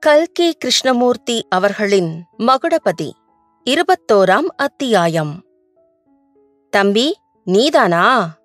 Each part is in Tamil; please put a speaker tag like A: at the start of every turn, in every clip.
A: கல்கி கிருஷ்ணமூர்த்தி அவர்களின் மகுடபதி 21ஆம் அத்தியாயம். தம்பி, நீதானா?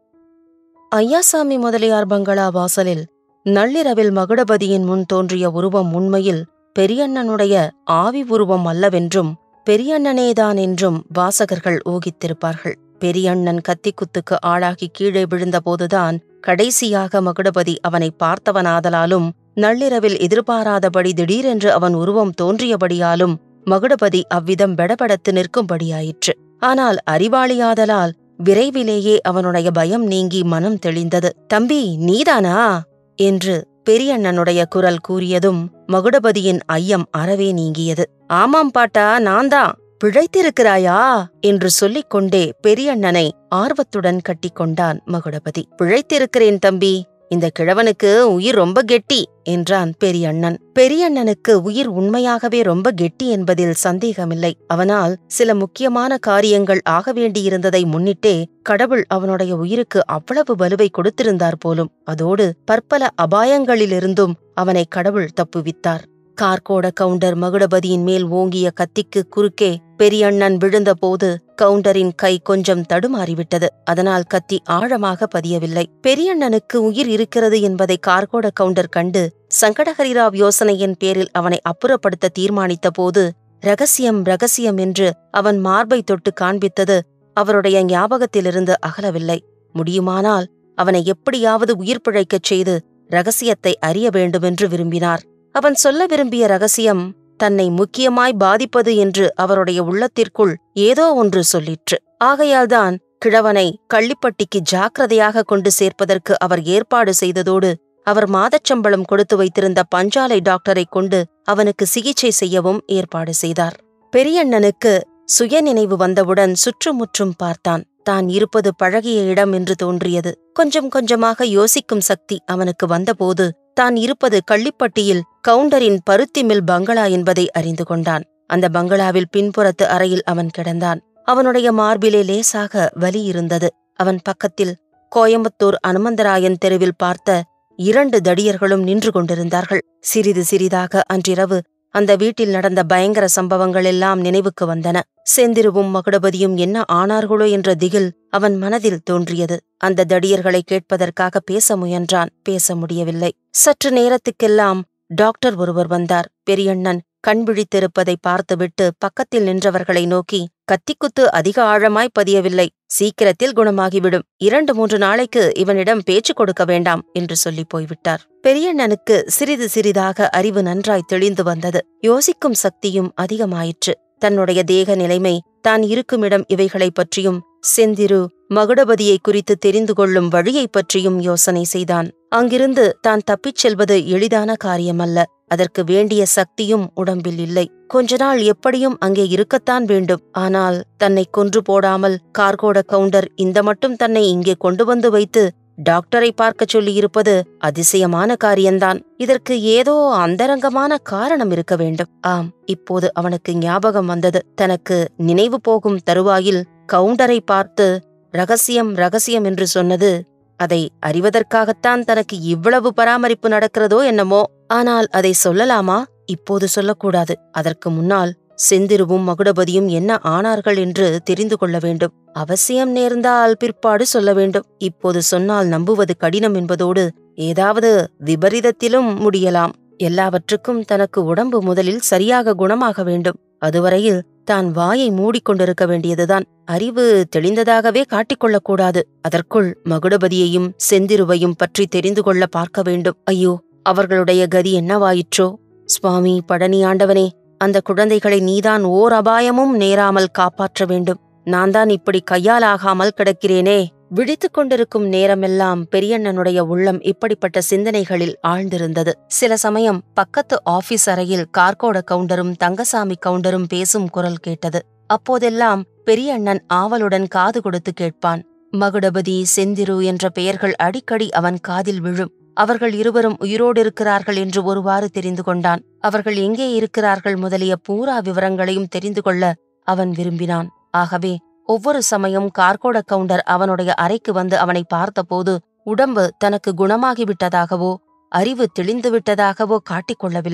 A: ஐயாசாமி முதலியார் பங்களா வாசலில் நள்ளிரவில் மகுடபதியின் முன் தோன்றிய உருவம் உண்மையில் பெரியண்ணனுடைய ஆவி உருவம் அல்லவென்றும் பெரியண்ணனேதான் என்றும் வாசகர்கள் ஊகித்திருப்பார்கள். பெரியண்ணன் கத்திக்குத்துக்கு ஆளாகி கீழே விழுந்தபோதுதான் கடைசியாக மகுடபதி அவனை பார்த்தவனாதலாலும் நள்ளிரவில் எதிர்பாராதபடி திடீரென்று அவன் உருவம் தோன்றியபடியாலும் மகுடபதி அவ்விதம் பெடபடத்து நிற்கும்படியாயிற்று. ஆனால் அறிவாளியாதலால் விரைவிலேயே அவனுடைய பயம் நீங்கி மனம் தெளிந்தது. தம்பி, நீதானா என்று பெரியண்ணனுடைய குரல் கூறியதும் மகுடபதியின் ஐயம் அறவே நீங்கியது. ஆமாம் பாட்டா, நான்தான். பிழைத்திருக்கிறாயா என்று சொல்லிக் கொண்டே பெரியண்ணனை ஆர்வத்துடன் கட்டிக்கொண்டான் மகுடபதி. பிழைத்திருக்கிறேன் தம்பி, இந்த கிழவனுக்கு உயிர் ரொம்ப கெட்டி என்றான் பெரியண்ணன். பெரியண்ணனுக்கு உயிர் உண்மையாகவே ரொம்ப கெட்டி என்பதில் சந்தேகமில்லை. அவனால் சில முக்கியமான காரியங்கள் ஆக வேண்டியிருந்ததை முன்னிட்டே கடவுள் அவனுடைய உயிருக்கு அவ்வளவு வலுவை கொடுத்திருந்தார் போலும். அதோடு பற்பல அபாயங்களிலிருந்தும் அவனை கடவுள் தப்புவித்தார். கார்கோட கவுண்டர் மகுடபதியின் மேல் ஓங்கிய கத்திக்கு குறுக்கே பெரியண்ணன் விழுந்தபோது கவுண்டரின் கை கொஞ்சம் தடுமாறிவிட்டது. அதனால் கத்தி ஆழமாக பதியவில்லை. பெரியண்ணனுக்கு உயிர் இருக்கிறது என்பதை கார்கோட கவுண்டர் கண்டு சங்கடஹரிராவ் யோசனையின் பேரில் அவனை அப்புறப்படுத்த தீர்மானித்த போது ரகசியம் ரகசியம் என்று அவன் மார்பை தொட்டு காண்பித்தது அவருடைய ஞாபகத்திலிருந்து அகலவில்லை. முடியுமானால் அவனை எப்படியாவது உயிர் பிழைக்கச் செய்து ரகசியத்தை அறிய வேண்டுமென்று விரும்பினார். அவன் சொல்ல விரும்பிய ரகசியம் தன்னை முக்கியமாய் பாதிப்பது என்று அவருடைய உள்ளத்திற்குள் ஏதோ ஒன்று சொல்லிற்று. ஆகையால்தான் கிழவனை கள்ளிப்பட்டிக்கு ஜாக்கிரதையாக கொண்டு சேர்ப்பதற்கு அவர் ஏற்பாடு செய்ததோடு அவர் மாதச்சம்பளம் கொடுத்து வைத்திருந்த பஞ்சாலை டாக்டரை கொண்டு அவனுக்கு சிகிச்சை செய்யவும் ஏற்பாடு செய்தார். பெரியண்ணனுக்கு சுயநினைவு வந்தவுடன் சுற்றுமுற்றும் பார்த்தான். தான் இருப்பது பழகிய இடம் என்று தோன்றியது. கொஞ்சம் கொஞ்சமாக யோசிக்கும் சக்தி அவனுக்கு வந்தபோது தான் இருப்பது கள்ளிப்பட்டியில் கவுண்டரின் பருத்தி மில் பங்களா என்பதை அறிந்து கொண்டான். அந்த பங்களாவில் பின்புறத்து அறையில் அவன் கிடந்தான். அவனுடைய மார்பிலே லேசாக வலி இருந்தது. அவன் பக்கத்தில் கோயம்புத்தூர் அனுமந்தராயன் தெருவில் பார்த்த 2 தடியர்களும் நின்று கொண்டிருந்தார்கள். சிறிது சிறிதாக அன்றிரவு அந்த வீட்டில் நடந்த பயங்கர சம்பவங்கள் எல்லாம் நினைவுக்கு வந்தன. செந்திருவும் மகுடபதியும் என்ன ஆனார்களோ என்ற திகில் அவன் மனதில் தோன்றியது. அந்த தடியர்களை கேட்பதற்காக பேச முயன்றான். பேச முடியவில்லை. சற்று நேரத்துக்கெல்லாம் டாக்டர் ஒருவர் வந்தார். பெரியண்ணன் கண் விழித்திருப்பதை பார்த்துவிட்டு பக்கத்தில் நின்றவர்களை நோக்கி, கத்திக்குத்து அதிக ஆழமாய் பதியவில்லை, சீக்கிரத்தில் குணமாகிவிடும். 2-3 நாளைக்கு இவனிடம் பேச்சு கொடுக்க வேண்டாம் என்று சொல்லி போய்விட்டார். பெரியண்ணனுக்கு சிறிது சிறிதாக அறிவு நன்றாய் தெளிந்து வந்தது. யோசிக்கும் சக்தியும் அதிகமாயிற்று. தன்னுடைய தேக நிலைமை, தான் இருக்குமிடம் இவைகளை பற்றியும் செந்திரு மகுடபதியை குறித்து தெரிந்து கொள்ளும் வழியை பற்றியும் யோசனை செய்தான். அங்கிருந்து தான் தப்பிச் செல்வது எளிதான காரியமல்ல. அதற்கு வேண்டிய சக்தியும் உடம்பில் இல்லை. கொஞ்ச நாள் எப்படியும் அங்கே இருக்கத்தான் வேண்டும். ஆனால் தன்னை கொன்று போடாமல் கார்கோட கவுண்டர் இந்த மட்டும் தன்னை இங்கே கொண்டு வந்து வைத்து டாக்டரை பார்க்க சொல்லியிருப்பது அதிசயமான காரியம்தான். இதற்கு ஏதோ அந்தரங்கமான காரணம் இருக்க வேண்டும். ஆம், இப்போது அவனுக்கு ஞாபகம் வந்தது. தனக்கு நினைவு போகும் தருவாயில் கவுண்டரை பார்த்து ரகசியம் ரகசியம் என்று சொன்னது அதை அறிவதற்காகத்தான் தனக்கு இவ்வளவு பராமரிப்பு நடக்கிறதோ என்னமோ. ஆனால் அதை சொல்லலாமா? இப்போது சொல்லக்கூடாது. அதற்கு முன்னால் செந்திருவும் மகுடபதியும் என்ன ஆனார்கள் என்று தெரிந்து கொள்ள வேண்டும். அவசியம் நேர்ந்தால் பிற்பாடு சொல்ல வேண்டும். இப்போது சொன்னால் நம்புவது கடினம் என்பதோடு ஏதாவது விபரீதத்திலும் முடியலாம். எல்லாவற்றுக்கும் தனக்கு உடம்பு முதலில் சரியாக குணமாக வேண்டும். அதுவரையில் தான் வாயை மூடிக்கொண்டிருக்க வேண்டியதுதான். அறிவு தெளிந்ததாகவே காட்டிக்கொள்ளக்கூடாது. அதற்குள் மகுடபதியையும் செந்திருவையும் பற்றி தெரிந்து கொள்ள பார்க்க வேண்டும். ஐயோ, அவர்களுடைய கதி என்னவாயிற்றோ? சுவாமி பழனி ஆண்டவனே, அந்த குழந்தைகளை நீதான் ஓர் அபாயமும் நேராமல் காப்பாற்ற வேண்டும். நான் தான் இப்படி கையாலாகாமல் கிடக்கிறேனே. விழித்துக் கொண்டிருக்கும் நேரமெல்லாம் பெரியண்ணனுடைய உள்ளம் இப்படிப்பட்ட சிந்தனைகளில் ஆழ்ந்திருந்தது. சில சமயம் பக்கத்து ஆபீஸ் அறையில் கார்கோட கவுண்டரும் தங்கசாமி கவுண்டரும் பேசும் குரல் கேட்டது. அப்போதெல்லாம் பெரியண்ணன் ஆவலுடன் காது கொடுத்து கேட்பான். மகுடபதி, செந்திரு என்ற பெயர்கள் அடிக்கடி அவன் காதில் விழும். அவர்கள் இருவரும் உயிரோடு இருக்கிறார்கள் என்று ஒருவாறு தெரிந்து கொண்டான். அவர்கள் எங்கே இருக்கிறார்கள் முதலிய பூரா விவரங்களையும் தெரிந்து கொள்ள அவன் விரும்பினான். ஆகவே ஒவ்வொரு சமயம் கார்கோட கவுண்டர் அவனுடைய அறைக்கு வந்து அவனை பார்த்தபோது உடம்பு தனக்கு குணமாகிவிட்டதாகவோ அறிவு தெளிந்துவிட்டதாகவோ காட்டிக்கொள்ளவில்லை.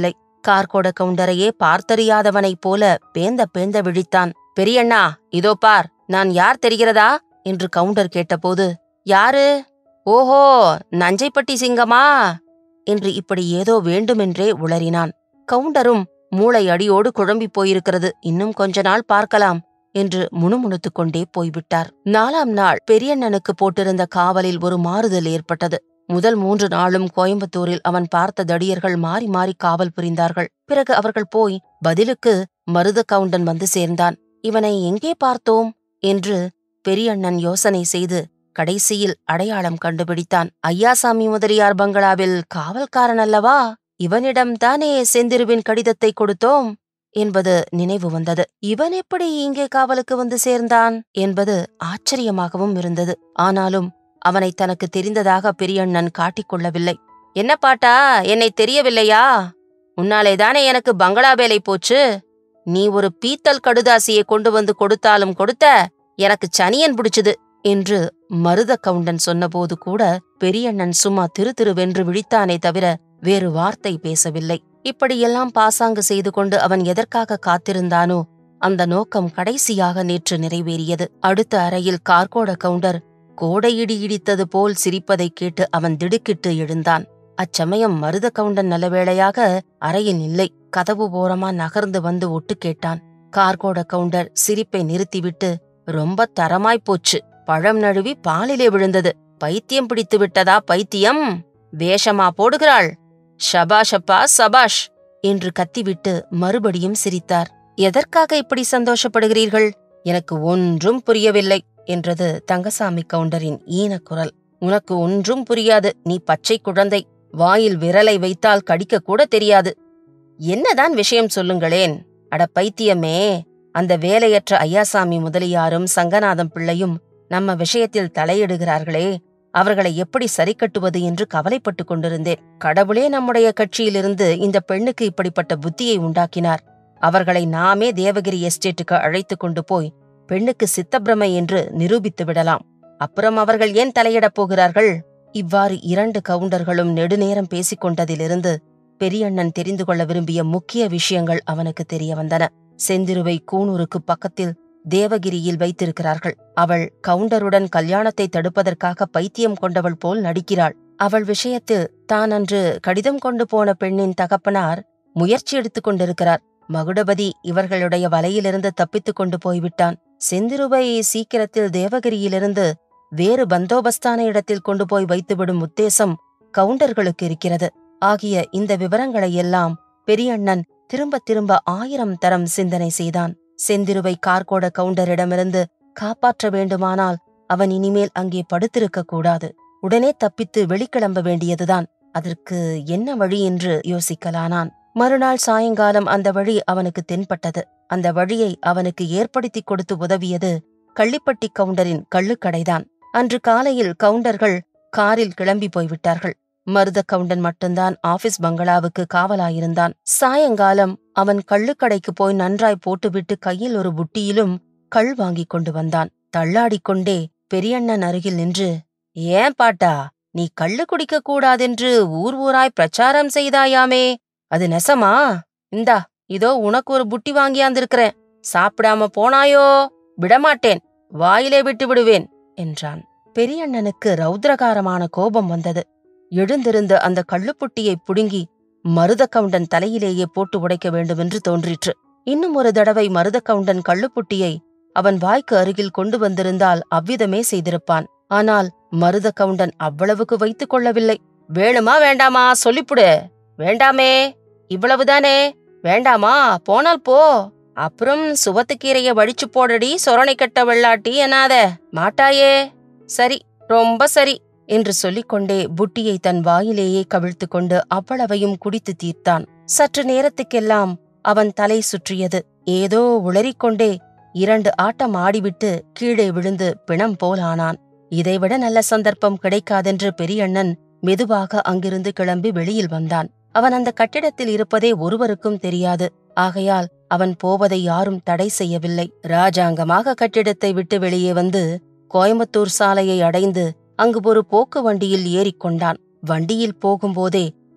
A: கார்கோட கவுண்டரையே பார்த்தறியாதவனைப் போல பேந்த பேந்த விழித்தான். பெரியண்ணா, இதோ பார், நான் யார் தெரிகிறதா என்று கவுண்டர் கேட்டபோது, யாரு? ஓஹோ, நஞ்சைப்பட்டி சிங்கமா என்று இப்படி ஏதோ வேண்டுமென்றே உளறினான். கவுண்டரும் மூளை அடியோடு குழம்பிப் போயிருக்கிறது, இன்னும் கொஞ்ச நாள் பார்க்கலாம் என்று முணுமுணுத்துக் கொண்டே போய்விட்டார். 4ஆம் நாள் பெரியண்ணனுக்கு போட்டிருந்த காவலில் ஒரு மாறுதல் ஏற்பட்டது. முதல் 3 நாளும் கோயம்புத்தூரில் அவன் பார்த்த தடியர்கள் மாறி மாறி காவல் புரிந்தார்கள். பிறகு அவர்கள் போய் பதிலுக்கு மருத கவுண்டன் வந்து சேர்ந்தான். இவனை எங்கே பார்த்தோம் என்று பெரியண்ணன் யோசனை செய்து கடைசியில் அடையாளம் கண்டுபிடித்தான். ஐயாசாமி முதலியார் பங்களாவில் காவல்காரன் அல்லவா? இவனிடம்தானே செந்திருவின் கடிதத்தை கொடுத்தோம் என்பது நினைவு வந்தது. இவன் எப்படி இங்கே காவலுக்கு வந்து சேர்ந்தான் என்பது ஆச்சரியமாகவும் இருந்தது. ஆனாலும் அவனை தனக்கு தெரிந்ததாக பெரியண்ணன் காட்டிக்கொள்ளவில்லை. என்ன பாட்டா, என்னை தெரியவில்லையா? உன்னாலேதானே எனக்கு பங்களா வேலை போச்சு. நீ ஒரு பீத்தல் கடுதாசியை கொண்டு வந்து கொடுத்தாலும் கொடுத்த, எனக்கு சனியன் பிடிச்சுது என்று மருத கவுண்டன் சொன்னபோது கூட பெரியண்ணன் சும்மா திருதிருவென்று விழித்தானே தவிர வேறு வார்த்தை பேசவில்லை. இப்படியெல்லாம் பாசாங்கு செய்து கொண்டு அவன் எதற்காக காத்திருந்தானோ அந்த நோக்கம் கடைசியாக நேற்று நிறைவேறியது. அடுத்த அறையில் கார்கோட கவுண்டர் கோடையிடி இடித்தது போல் சிரிப்பதைக் கேட்டு அவன் திடுக்கிட்டு எழுந்தான். அச்சமயம் மருத கவுண்டன் நல்லவேளையாக அறையில் இல்லை. கதவு ஓரமா நகர்ந்து வந்து ஒட்டு கேட்டான். கார்கோட கவுண்டர் சிரிப்பை நிறுத்திவிட்டு, ரொம்ப தரமாய்ப்போச்சு, பழம் நழுவி பாலிலே விழுந்தது. பைத்தியம் பிடித்து விட்டதா? பைத்தியம் வேஷமா போடுகிறாள்? ஷபாஷப்பா சபாஷ் என்று கத்திவிட்டு மறுபடியும் சிரித்தார். எதற்காக இப்படி சந்தோஷப்படுகிறீர்கள்? எனக்கு ஒன்றும் புரியவில்லை என்றது தங்கசாமி கவுண்டரின் ஈனக்குரல். உனக்கு ஒன்றும் புரியாது, நீ பச்சை குழந்தை, வாயில் விரலை வைத்தால் கடிக்க கூட தெரியாது. என்னதான் விஷயம் சொல்லுங்களேன். அட பைத்தியமே, அந்த வேலையற்ற ஐயாசாமி முதலியாரும் சங்கநாதம் பிள்ளையும் நம்ம விஷயத்தில் தலையிடுகிறார்களே, அவர்களை எப்படி சரி கட்டுவது என்று கவலைப்பட்டு கொண்டிருந்தேன். கடவுளே நம்முடைய கட்சியிலிருந்து இந்த பெண்ணுக்கு இப்படிப்பட்ட புத்தியை உண்டாக்கினார். அவர்களை நாமே தேவகிரி எஸ்டேட்டுக்கு அழைத்து கொண்டு போய் பெண்ணுக்கு சித்தப்பிரமை என்று நிரூபித்து விடலாம். அப்புறம் அவர்கள் ஏன் தலையிடப் போகிறார்கள்? இவ்வாறு 2 கவுண்டர்களும் நெடுநேரம் பேசிக்கொண்டதிலிருந்து பெரியண்ணன் தெரிந்து கொள்ள விரும்பிய முக்கிய விஷயங்கள் அவனுக்கு தெரிய வந்தன. செந்திருவை கூனூருக்கு பக்கத்தில் தேவகிரியில் வைத்திருக்கிறார்கள். அவள் கவுண்டருடன் கல்யாணத்தை தடுப்பதற்காக பைத்தியம் கொண்டவள் போல் நடிக்கிறாள். அவள் விஷயத்தில் தான் அன்று கடிதம் கொண்டு போன பெண்ணின் தகப்பனார் முயற்சி எடுத்துக் கொண்டிருக்கிறார். மகுடபதி இவர்களுடைய வலையிலிருந்து தப்பித்துக் கொண்டு போய்விட்டான். செந்திருவை சீக்கிரத்தில் தேவகிரியிலிருந்து வேறு பந்தோபஸ்தான இடத்தில் கொண்டு போய் வைத்துவிடும் உத்தேசம் கவுண்டர்களுக்கு இருக்கிறது. ஆகிய இந்த விவரங்களையெல்லாம் பெரியண்ணன் திரும்ப திரும்ப 1000 தரம் சிந்தனை செய்தான். செந்திருவை கார்கோட கவுண்டரிடமிருந்து காப்பாற்ற வேண்டுமானால் அவன் இனிமேல் அங்கே படுத்திருக்க கூடாது. உடனே தப்பித்து வெளிக்கிளம்ப வேண்டியதுதான். அதற்கு என்ன வழி என்று யோசிக்கலானான். மறுநாள் சாயங்காலம் அந்த வழி அவனுக்கு தென்பட்டது. அந்த வழியை அவனுக்கு ஏற்படுத்தி கொடுத்து உதவியது கள்ளிப்பட்டி கவுண்டரின் கள்ளுக்கடைதான். அன்று காலையில் கவுண்டர்கள் காரில் கிளம்பி போய்விட்டார்கள். மருத கவுண்டன் மட்டும்தான் ஆபீஸ் பங்களாவுக்கு காவலாயிருந்தான். சாயங்காலம் அவன் கள்ளுக்கடைக்கு போய் நன்றாய் போட்டுவிட்டு கையில் ஒரு புட்டியிலும் கள் வாங்கி கொண்டு வந்தான். தள்ளாடிக்கொண்டே பெரியண்ணன் அருகில் நின்று, ஏன் பாட்டா, நீ கள்ளு குடிக்க கூடாதென்று ஊர் ஊராய் பிரச்சாரம் செய்தாயாமே, அது நெசமா? இந்தா, இதோ உனக்கு ஒரு புட்டி வாங்கியாந்திருக்கிறேன். சாப்பிடாம போனாயோ விடமாட்டேன், வாயிலே விட்டு விடுவேன் என்றான். பெரியண்ணனுக்கு ரௌத்ரகாரமான கோபம் வந்தது. எழுந்திருந்த அந்த கள்ளுப்புட்டியை புடுங்கி மருத கவுண்டன் தலையிலேயே போட்டு உடைக்க வேண்டுமென்று தோன்றிற்று. இன்னும் ஒரு தடவை மருத கவுண்டன் கள்ளுப்புட்டியை அவன் வாய்க்கு அருகில் கொண்டு வந்திருந்தால் அவ்விதமே செய்திருப்பான். ஆனால் மருத கவுண்டன் அவ்வளவுக்கு வைத்துக் கொள்ளவில்லை. வேணுமா வேண்டாமா சொல்லிப்புடு. வேண்டாமே, இவ்வளவுதானே, வேண்டாமா, போனால் போ. அப்புறம் சுவத்துக்கீரைய வடிச்சு போடடி சொரணை கட்ட வெள்ளாட்டி என்னாத மாட்டாயே. சரி, ரொம்ப சரி என்று சொல்லிக்கொண்டே புட்டியை தன் வாயிலேயே கவிழ்த்து கொண்டு அவ்வளவையும் குடித்து தீர்த்தான். சற்று நேரத்துக்கெல்லாம் அவன் தலை சுற்றியது. ஏதோ உளறிக்கொண்டே 2 ஆட்டம் ஆடிவிட்டு கீழே விழுந்து பிணம் போலானான். இதைவிட நல்ல சந்தர்ப்பம் கிடைக்காதென்று பெரியண்ணன் மெதுவாக அங்கிருந்து கிளம்பி வெளியில் வந்தான். அவன் அந்த கட்டிடத்தில் இருப்பதே ஒருவருக்கும் தெரியாது. ஆகையால் அவன் போவதை யாரும் தடை செய்யவில்லை. ராஜாங்கமாக கட்டிடத்தை விட்டு வெளியே வந்து கோயம்புத்தூர் சாலையை அடைந்து அங்கு ஒரு போக்கு வண்டியில் ஏறிக்கொண்டான். வண்டியில் போகும்போதே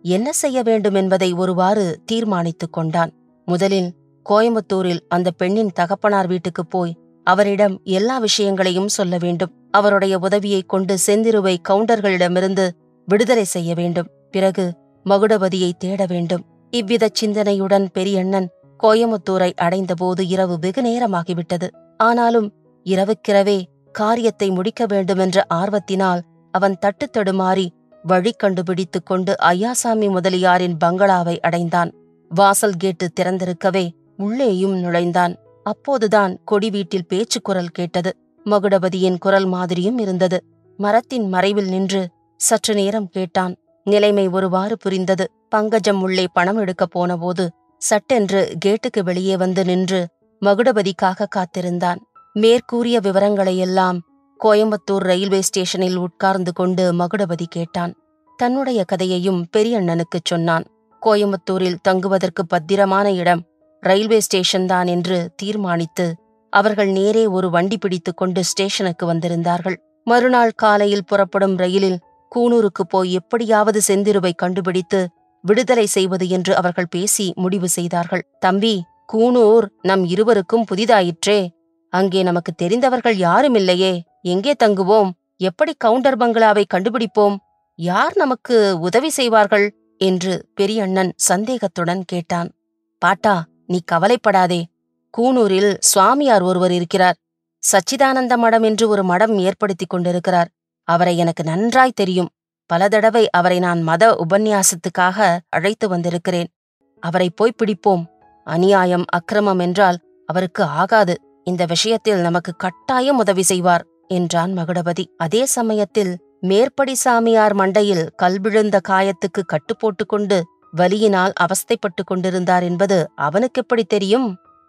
A: என்ன செய்ய வேண்டும் என்பதை ஒருவாறு தீர்மானித்துக் கொண்டான். முதலில் கோயம்புத்தூரில் அந்த பெண்ணின் தகப்பனார் வீட்டுக்குப் போய் அவரிடம் எல்லா விஷயங்களையும் சொல்ல வேண்டும். அவருடைய உதவியைக் கொண்டு செந்திருவை கவுண்டர்களிடமிருந்து விடுதலை செய்ய வேண்டும். பிறகு மகுடபதியை தேட வேண்டும். இவ்விதச் சிந்தனையுடன் பெரியண்ணன் கோயமுத்தூரை அடைந்தபோது இரவு வெகு நேரமாகிவிட்டது. ஆனாலும் இரவுக்கிரவே காரியத்தை முடிக்க வேண்டுமென்ற ஆர்வத்தினால் அவன் தட்டுத்தடுமாறி வழி கண்டுபிடித்துக் கொண்டு ஐயாசாமி முதலியாரின் பங்களாவை அடைந்தான். வாசல் கேட்டு திறந்திருக்கவே உள்ளேயும் நுழைந்தான். அப்போதுதான் கொடி வீட்டில் பேச்சுக்குரல் கேட்டது. மகுடபதியின் குரல் மாதிரியும் இருந்தது. மரத்தின் மறைவில் நின்று சற்று நேரம் கேட்டான். நிலைமை ஒருவாறு புரிந்தது. பங்கஜம் உள்ளே பணம் எடுக்கப் போனபோது சட்டென்று கேட்டுக்கு வெளியே வந்து நின்று மகுடபதிக்காக காத்திருந்தான். மேற்கூறிய விவரங்களையெல்லாம் கோயம்புத்தூர் ரயில்வே ஸ்டேஷனில் உட்கார்ந்து கொண்டு மகுடபதி கேட்டான். தன்னுடைய கதையையும் பெரியண்ணனுக்குச் சொன்னான். கோயம்புத்தூரில் தங்குவதற்கு பத்திரமான இடம் ரயில்வே ஸ்டேஷன்தான் என்று தீர்மானித்து அவர்கள் நேரே ஒரு வண்டி பிடித்துக் கொண்டு ஸ்டேஷனுக்கு வந்திருந்தார்கள். மறுநாள் காலையில் புறப்படும் ரயிலில் கூனூருக்கு போய் எப்படியாவது செந்திருவை கண்டுபிடித்து விடுதலை செய்வது என்று அவர்கள் பேசி முடிவு செய்தார்கள். தம்பி, கூனூர் நம் இருவருக்கும் புதிதாயிற்றே. அங்கே நமக்கு தெரிந்தவர்கள் யாருமில்லையே. எங்கே தங்குவோம்? எப்படி கவுண்டர் பங்களாவை கண்டுபிடிப்போம்? யார் நமக்கு உதவி செய்வார்கள் என்று பெரியண்ணன் சந்தேகத்துடன் கேட்டான். பாட்டா, நீ கவலைப்படாதே. கூனூரில் சுவாமியார் ஒருவர் இருக்கிறார். சச்சிதானந்த மடம் என்று ஒரு மடம் ஏற்படுத்திக் கொண்டிருக்கிறார். அவரை எனக்கு நன்றாய் தெரியும். பல தடவை அவரை நான் மத உபன்யாசத்துக்காக அழைத்து வந்திருக்கிறேன். அவரை போய் பிடிப்போம். அநியாயம் அக்கிரமம் என்றால் அவருக்கு ஆகாது. இந்த விஷயத்தில் நமக்கு கட்டாயம் உதவி செய்வார் என்றான் மகுடபதி. அதே சமயத்தில் மேற்படி சாமியார் மண்டையில் கல் விழுந்த காயத்துக்கு கட்டுப்போட்டுக் கொண்டு வலியினால் அவஸ்தைப்பட்டு கொண்டிருந்தார் என்பது அவனுக்கெப்படி தெரியும்?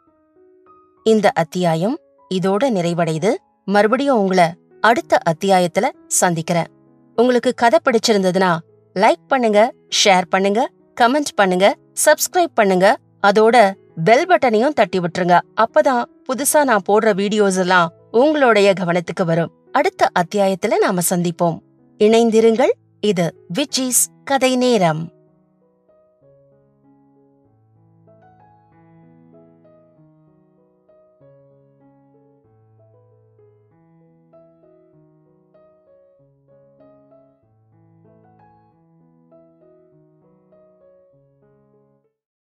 A: இந்த அத்தியாயம் இதோட நிறைவடைது. மறுபடியும் உங்களை அடுத்த அத்தியாயத்துல சந்திக்கிறேன். உங்களுக்கு கதை பிடிச்சிருந்ததுன்னா லைக் பண்ணுங்க, ஷேர் பண்ணுங்க, கமெண்ட் பண்ணுங்க, சப்ஸ்கிரைப் பண்ணுங்க. அதோட பெல் பட்டனையும் தட்டி விட்டுருங்க. அப்பதான் புதுசா நான் போடுற வீடியோஸ் எல்லாம் உங்களுடைய கவனத்துக்கு வரும். அடுத்த அத்தியாயத்துல நாம சந்திப்போம். இணைந்திருங்கள். இது விஜ்ஜிஸ் கதை நேரம்.